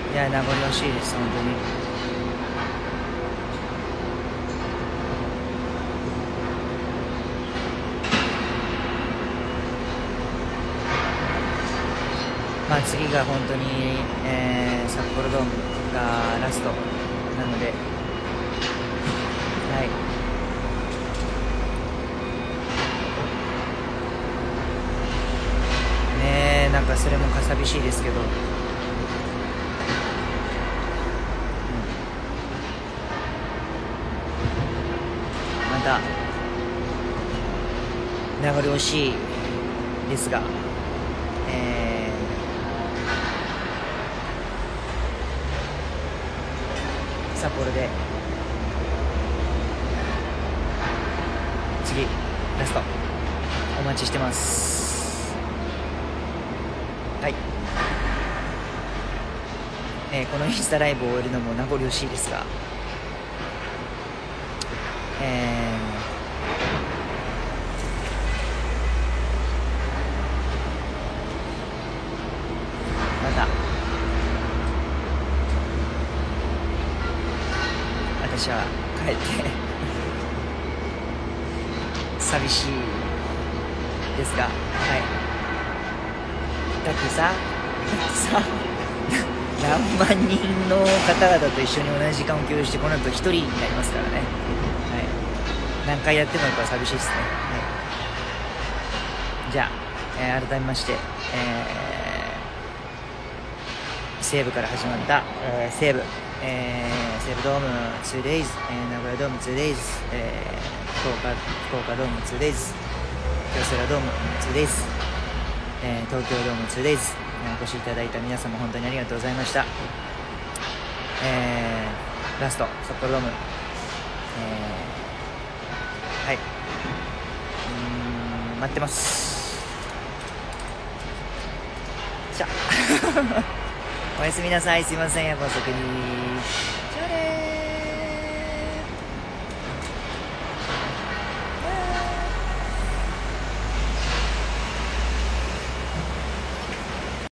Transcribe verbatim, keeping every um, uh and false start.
いや、名残惜しいです、本当に。まあ次が本当に、えー、札幌ドームがラストなので、はい。ねえ、なんかそれもか寂しいですけど、また名残惜しいですが、えー、札幌で次ラストお待ちしてます。はい、えー、このインスタライブを終えるのも名残惜しいですが、えーまた私は帰って寂しいですが、はい。だってさ、だってさ何万人の方々と一緒に同じ時間を共有して、この後一人になりますからね。はい。何回やってもやっぱ寂しいですね。はい。じゃあ、えー、改めまして、えー、西武から始まった、えー、西武、えー、西武ドーム ツーデイズ、えー、名古屋ドーム ツーデイズ、えー、福岡、福岡ドーム ツーデイズ、京セラドーム ツーデイズ、えー、東京ドーム ツーデイズ、お越しいただいた皆様本当にありがとうございました。えー、ラスト札幌ドーム、えー、はい、うーん、待ってます。じゃあおやすみなさい。すいません、夜遅くに。